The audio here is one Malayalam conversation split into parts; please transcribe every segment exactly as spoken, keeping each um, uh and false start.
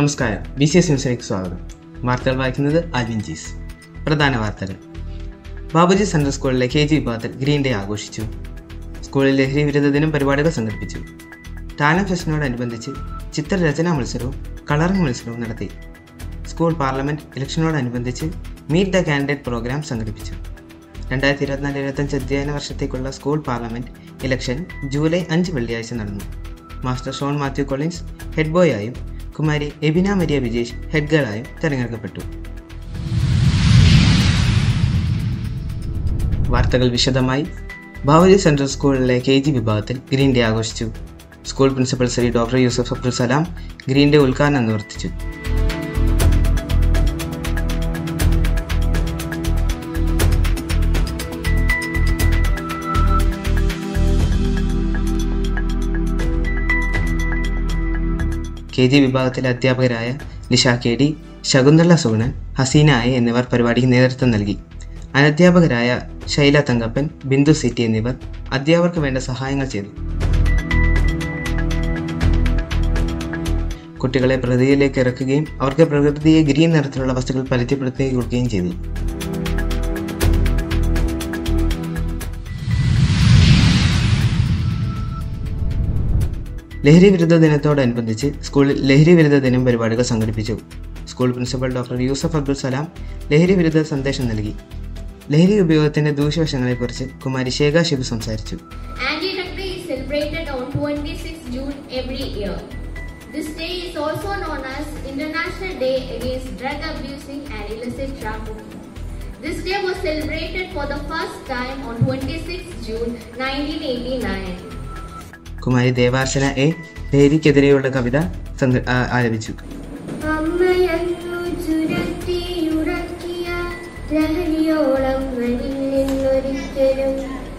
നമസ്കാരം. ബി സി എസ് ന്യൂസിലേക്ക് സ്വാഗതം. വാർത്തകൾ വായിക്കുന്നത് ആൽവിൻ ജീസ്. പ്രധാന വാർത്തകൾ. ബാബുജി സെൻട്രൽ സ്കൂളിലെ കെ ജി വിഭാഗത്തിൽ ഗ്രീൻ ഡേ ആഘോഷിച്ചു. സ്കൂളിൽ ലഹരി വിരുദ്ധ ദിനം പരിപാടികൾ സംഘടിപ്പിച്ചു. ടാലന്റ് ഫെസ്റ്റിനോടനുബന്ധിച്ച് ചിത്രരചനാ മത്സരവും കളറിംഗ് മത്സരവും നടത്തി. സ്കൂൾ പാർലമെന്റ് ഇലക്ഷനോടനുബന്ധിച്ച് മീറ്റ് ദ കാൻഡിഡേറ്റ് പ്രോഗ്രാം സംഘടിപ്പിച്ചു. രണ്ടായിരത്തി ഇരുപത്തിനാല് ഇരുപത്തഞ്ച് അധ്യയന വർഷത്തേക്കുള്ള സ്കൂൾ പാർലമെന്റ് ഇലക്ഷൻ ജൂലൈ അഞ്ച് വെള്ളിയാഴ്ച നടന്നു. Master Shone Mathew Collins head ബോയായും കുമാരി എബിന മരിയ വിജേഷ് ഹെഡ് ഗേളായും തിരഞ്ഞെടുക്കപ്പെട്ടു. വാർത്തകൾ വിശദമായി. ബാബുജി സെൻട്രൽ സ്കൂളിലെ കെ ജി വിഭാഗത്തിൽ ഗ്രീൻ ഡേ ആഘോഷിച്ചു. School principal Shri doctor Yusuf Abdul Salam green day ഉദ്ഘാടനം നിർവഹിച്ചു. കെ ജി വിഭാഗത്തിലെ അധ്യാപകരായ Lisha K D, Shakuntala Sugunan, Haseena I എന്നിവർ പരിപാടിക്ക് നേതൃത്വം നൽകി. അനധ്യാപകരായ ശൈല തങ്കപ്പൻ, ബിന്ദു സിറ്റി എന്നിവർ അധ്യാപകർക്ക് വേണ്ട സഹായങ്ങൾ ചെയ്തു. കുട്ടികളെ പ്രകൃതിയിലേക്ക് ഇറക്കുകയും അവർക്ക് പ്രകൃതിയെ ഗ്രീൻ നിറത്തിലുള്ള വസ്തുക്കൾ പരിചയപ്പെടുത്തി കൊടുക്കുകയും ചെയ്തു. ലഹരി വിരുദ്ധ ദിനത്തോടനുബന്ധിച്ച് സ്കൂളിൽ ലഹരി വിരുദ്ധ ദിനം പരിപാടികൾ സംഘടിപ്പിച്ചു. School principal doctor Yusuf Abdul Salam ലഹരി വിരുദ്ധ സന്ദേശം നൽകി. ലഹരി ഉപയോഗത്തിന്റെ ദൂഷ്യവശങ്ങളെക്കുറിച്ച് കുമാരി ശേഖ ഷിബു സംസാരിച്ചു. Anti-Drug Day is celebrated on twenty-sixth June every year. This day is also known as International Day Against Drug Abusing and Illicit Trafficking. This day was celebrated for the first time on twenty-sixth June nineteen eighty-nine. കുമാരി ദേവാർച്ചന എ ലഹരിക്കെതിരെയുള്ള കവിത ആലപിച്ചു. അമ്മയന്നു ചുരത്തിയുറക്കിയ ലഹരിയോളം നിന്നൊരിക്കലും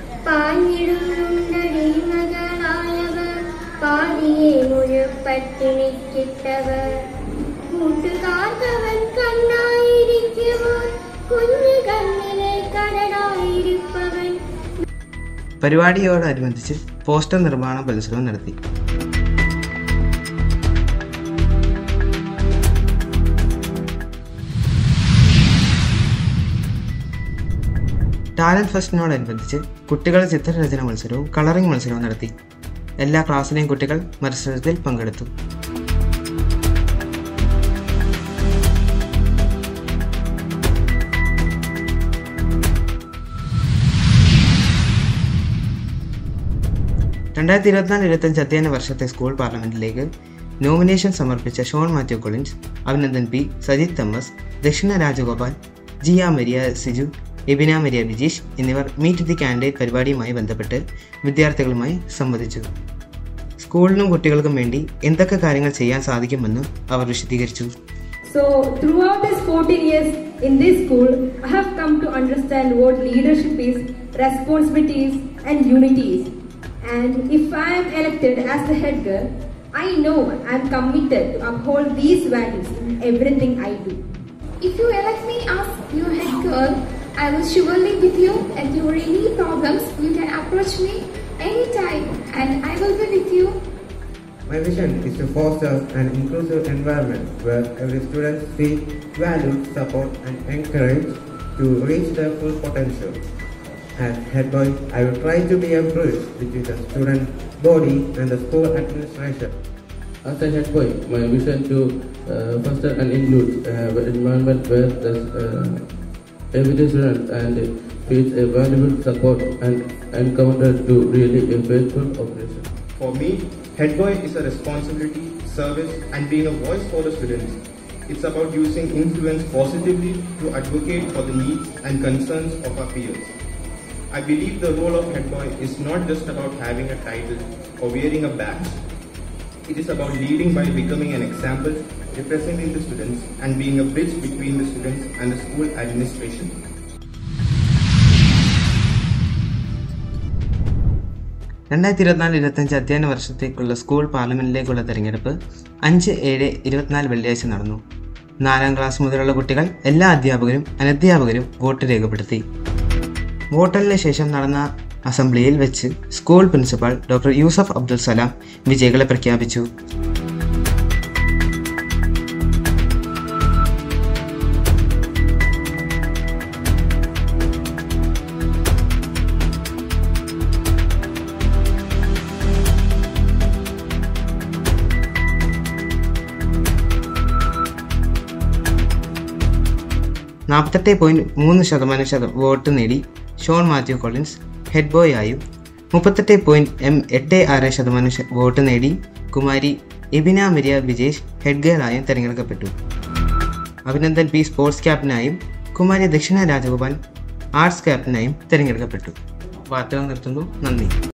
പാഞ്ഞിടുന്നുണ്ടടിമകളായവർ പാതിയെ മുഴുപ്പട്ടിണിക്കിട്ടവർ കൂട്ടുകാർക്കവൻ കണ്ണായിരിക്കുമ്പോൾ കുഞ്ഞു കണ്ണിലെ കരടായിരിപ്പവൻ. പരിപാടിയോടനുബന്ധിച്ച് പോസ്റ്റർ നിർമ്മാണ മത്സരവും നടത്തി. ടാലന്റ് ഫെസ്റ്റിനോടനുബന്ധിച്ച് കുട്ടികളുടെ ചിത്രരചന മത്സരവും കളറിംഗ് മത്സരവും നടത്തി. എല്ലാ ക്ലാസ്സിലെയും കുട്ടികൾ മത്സരത്തിൽ പങ്കെടുത്തു. രണ്ടായിരത്തി ഇരുപത്തിനാല് ഇരുപത്തഞ്ച് അധ്യയന വർഷത്തെ സ്കൂൾ പാർലമെന്റിലേക്ക് നോമിനേഷൻ സമർപ്പിച്ച Shone Mathew Collins, Abhinandan P, Sajith Thomas, Dakshina Rajagopal, Jiya Maria Siju, Ebina Maria Bijeesh എന്നിവർ മീറ്റ് ദി കാൻഡിഡേറ്റ് പരിപാടിയുമായി ബന്ധപ്പെട്ട് വിദ്യാർത്ഥികളുമായി സംവദിച്ചു. സ്കൂളിനും കുട്ടികൾക്കും വേണ്ടി എന്തൊക്കെ കാര്യങ്ങൾ ചെയ്യാൻ സാധിക്കുമെന്നും അവർ വിശദീകരിച്ചു. So throughout these fourteen years in this school, I have come to understand what leadership is, responsibilities and unity is. And if I am elected as the head girl, I know I am committed to uphold these values in everything I do. If you elect me as your head girl, I will surely with you, and if you any problems, you can approach me anytime and I will be with you. My vision is to foster an inclusive environment where every student feels valued, support and encouraged to reach their full potential. As head boy, I will try to be a bridge between the student body and the school administration. As a head boy, my vision to uh, foster and include uh, an environment where the uh, every student and feels a valuable support and encountered to really a faithful operation. For me, head boy is a responsibility, service, and being a voice for the students. It's about using influence positively to advocate for the needs and concerns of our peers. I believe the role of head boy is not just about having a title or wearing a badge. It is about leading by becoming an example, representing the students, and being a bridge between the students and the school administration. രണ്ടായിരത്തി ഇരുപത്തിനാല് ഇരുപത്തഞ്ച് അധ്യയന വർഷത്തേക്കുള്ള സ്കൂൾ പാർലമെന്റിലേക്കുള്ള തെരഞ്ഞെടുപ്പ് അഞ്ച് ഏഴ് ഇരുപത്തിനാല് വെള്ളിയാഴ്ച നടന്നു. നാലാം ക്ലാസ് മുതലുള്ള കുട്ടികൾ എല്ലാ അധ്യാപകരും അനധ്യാപകരും വോട്ട് രേഖപ്പെടുത്തി. വോട്ടെണ്ണലിന് ശേഷം നടന്ന അസംബ്ലിയിൽ വെച്ച് school principal doctor Yusuf Abdul Salam വിജയികളെ പ്രഖ്യാപിച്ചു. നാൽപ്പത്തെട്ട് പോയിൻറ്റ് മൂന്ന് ശതമാനം ശത വോട്ട് നേടി Shone Mathew Collins head boy ആയും മുപ്പത്തെട്ട് പോയിൻറ്റ് എം എട്ട് ആറ് ശതമാനം വോട്ട് നേടി കുമാരി Ebina Maria Vijesh head girl ആയും തിരഞ്ഞെടുക്കപ്പെട്ടു. അഭിനന്ദൻ പി സ്പോർട്സ് ക്യാപ്റ്റനായും കുമാരി ദക്ഷിണ രാജഗോപാൽ ആർട്സ് ക്യാപ്റ്റനായും തിരഞ്ഞെടുക്കപ്പെട്ടു. വാർത്തകൾ നിർത്തുന്നു. നന്ദി.